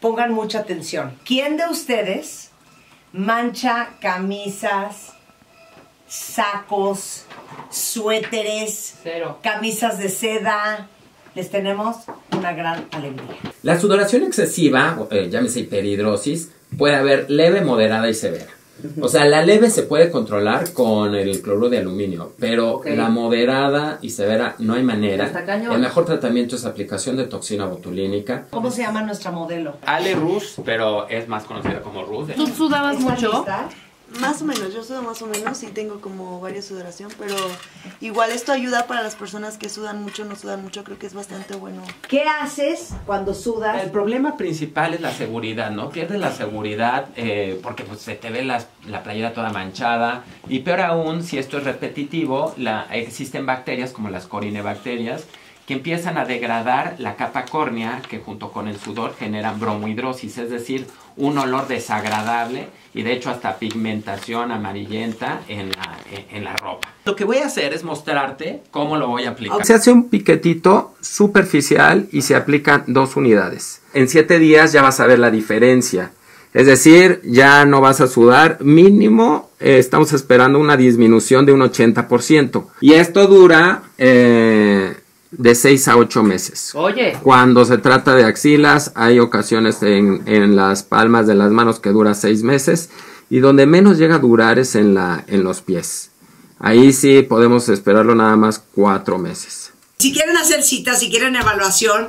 pongan mucha atención. ¿Quién de ustedes mancha camisas, sacos, suéteres, camisas de seda? Les tenemos una gran alegría. La sudoración excesiva, llámese hiperhidrosis, puede haber leve, moderada y severa. O sea, la leve se puede controlar con el cloruro de aluminio, pero la moderada y severa no hay manera. El mejor tratamiento es aplicación de toxina botulínica. ¿Cómo se llama nuestra modelo? Ale Rus, pero es más conocida como Rus. ¿Tú sudabas mucho? Lista? Más o menos, yo sudo más o menos y tengo como varias sudoración, pero igual esto ayuda para las personas que sudan mucho, no sudan mucho, creo que es bastante bueno. ¿Qué haces cuando sudas? El problema principal es la seguridad, ¿no? Pierdes la seguridad porque pues, se te ve la playera toda manchada y peor aún, si esto es repetitivo, existen bacterias como las corinebacterias que empiezan a degradar la capa córnea que junto con el sudor generan bromohidrosis, es decir, un olor desagradable y de hecho hasta pigmentación amarillenta en la ropa. Lo que voy a hacer es mostrarte cómo lo voy a aplicar. Se hace un piquetito superficial y se aplican 2 unidades. En 7 días ya vas a ver la diferencia. Es decir, ya no vas a sudar, mínimo estamos esperando una disminución de un 80%. Y esto dura de 6 a 8 meses. Oye. Cuando se trata de axilas, hay ocasiones en las palmas de las manos que dura 6 meses. Y donde menos llega a durar es en los pies. Ahí sí podemos esperarlo nada más 4 meses. Si quieren hacer citas, si quieren evaluación,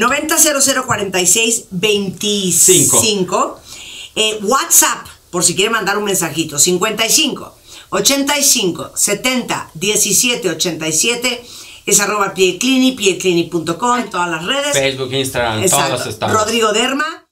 90004625. WhatsApp, por si quieren mandar un mensajito, 55 85 70 17 87. Es @pielclinic, pielclinic.com, en todas las redes. Facebook, Instagram, exacto. Todos estamos. Rodrigo Derma.